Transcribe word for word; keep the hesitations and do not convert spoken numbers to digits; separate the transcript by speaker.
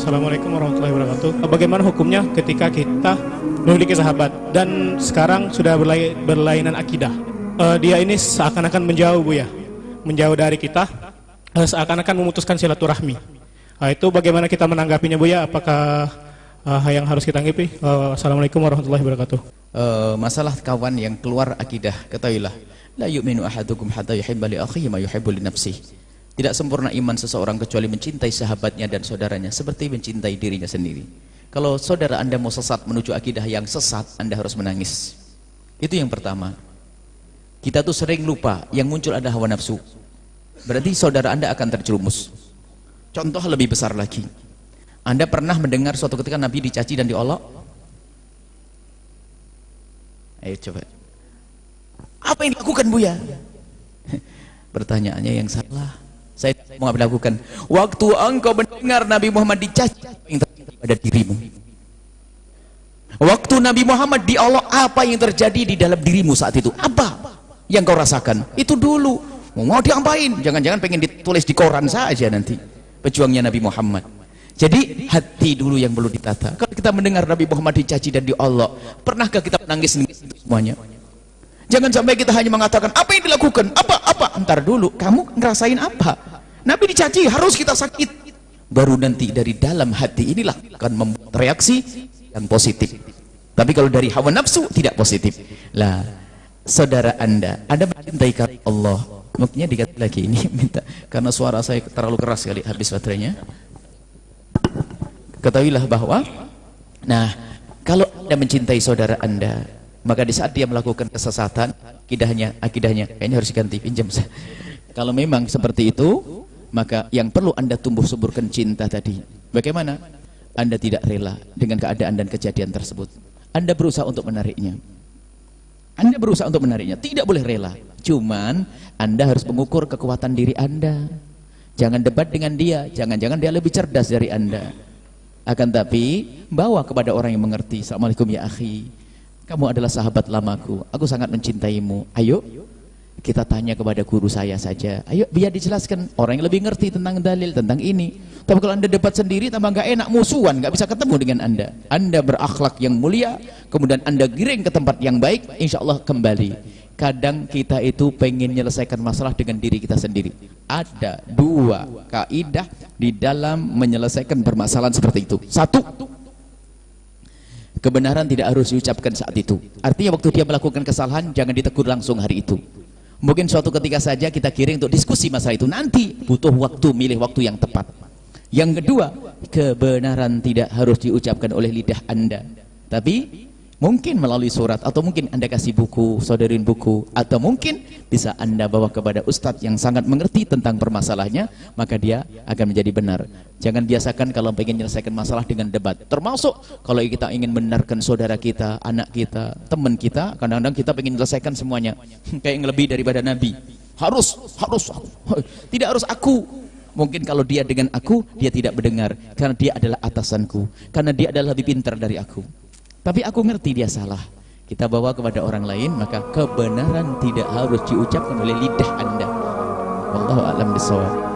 Speaker 1: Assalamualaikum warahmatullahi wabarakatuh. Bagaimana hukumnya ketika kita memiliki sahabat dan sekarang sudah berlai- berlainan akidah? Uh, dia ini seakan-akan menjauh, Bu ya, menjauh dari kita, uh, seakan-akan memutuskan silaturahmi. Uh, itu bagaimana kita menanggapinya, Bu ya? Apakah uh, yang harus kita anggapi? Uh, Assalamualaikum warahmatullahi wabarakatuh.
Speaker 2: Uh, masalah kawan yang keluar akidah, ketahuilah, la yu'minu ahadukum hatta yuhibba li akhihi ma yuhibbu li nafsihi. Tidak sempurna iman seseorang kecuali mencintai sahabatnya dan saudaranya seperti mencintai dirinya sendiri. Kalau saudara Anda mau sesat menuju akidah yang sesat, Anda harus menangis. Itu yang pertama. Kita tuh sering lupa yang muncul ada hawa nafsu. Berarti saudara Anda akan terjerumus. Contoh lebih besar lagi. Anda pernah mendengar suatu ketika Nabi dicaci dan diolok? Ayo coba. Apa yang dilakukan, Buya? Pertanyaannya yang salah. Saya mau lakukan. Waktu engkau mendengar Nabi Muhammad dicaci, yang terjadi pada dirimu. Waktu Nabi Muhammad diolok, apa yang terjadi di dalam dirimu saat itu? Apa yang kau rasakan? Itu dulu. Mau diapain? Jangan-jangan pengen ditulis di koran saja nanti. Pejuangnya Nabi Muhammad. Jadi hati dulu yang perlu ditata. Kalau kita mendengar Nabi Muhammad dicaci dan diolok, pernahkah kita menangis dengan itu semuanya? Jangan sampai kita hanya mengatakan apa yang dilakukan, apa-apa. Entar dulu, kamu ngerasain apa? Nabi dicaci, harus kita sakit. Baru nanti dari dalam hati inilah akan membuat reaksi yang positif. Tapi kalau dari hawa nafsu tidak positif. Lah, saudara Anda, Anda mencintai karena Allah. Mungkin dikatakan lagi ini minta karena suara saya terlalu keras sekali, habis baterainya. Ketahuilah bahwa, nah, kalau Anda mencintai saudara Anda, maka di saat dia melakukan kesesatan, akidahnya, akidahnya kayaknya harus diganti, pinjam saya. Kalau memang seperti itu, maka yang perlu Anda tumbuh suburkan cinta tadi. Bagaimana? Anda tidak rela dengan keadaan dan kejadian tersebut. Anda berusaha untuk menariknya. Anda berusaha untuk menariknya, tidak boleh rela. Cuman Anda harus mengukur kekuatan diri Anda. Jangan debat dengan dia, jangan-jangan dia lebih cerdas dari Anda. Akan tapi bawa kepada orang yang mengerti. Assalamualaikum ya akhi, kamu adalah sahabat lamaku, aku sangat mencintaimu. Ayo kita tanya kepada guru saya saja. Ayo biar dijelaskan, orang yang lebih ngerti tentang dalil, tentang ini. Tapi kalau Anda debat sendiri tambah nggak enak, musuhan, nggak bisa ketemu dengan Anda. Anda berakhlak yang mulia, kemudian Anda giring ke tempat yang baik, insya Allah kembali. Kadang kita itu pengen menyelesaikan masalah dengan diri kita sendiri. Ada dua kaidah di dalam menyelesaikan permasalahan seperti itu. Satu, kebenaran tidak harus diucapkan saat itu. Artinya waktu dia melakukan kesalahan, jangan ditegur langsung hari itu. Mungkin suatu ketika saja kita kirim untuk diskusi masalah itu. Nanti butuh waktu, milih waktu yang tepat. Yang kedua, kebenaran tidak harus diucapkan oleh lidah Anda, tapi mungkin melalui surat, atau mungkin Anda kasih buku, saudarin buku, atau mungkin bisa Anda bawa kepada ustadz yang sangat mengerti tentang permasalahannya, maka dia akan menjadi benar. Jangan biasakan kalau ingin menyelesaikan masalah dengan debat. Termasuk kalau kita ingin membenarkan saudara kita, anak kita, teman kita, kadang-kadang kita ingin menyelesaikan semuanya. Kayak yang lebih daripada Nabi. Harus, harus, tidak harus aku. Mungkin kalau dia dengan aku, dia tidak mendengar. Karena dia adalah atasanku. Karena dia adalah lebih pintar dari aku. Tapi aku ngerti dia salah. Kita bawa kepada orang lain, maka kebenaran tidak harus diucapkan oleh lidah Anda. Wallahu a'lam bishawab.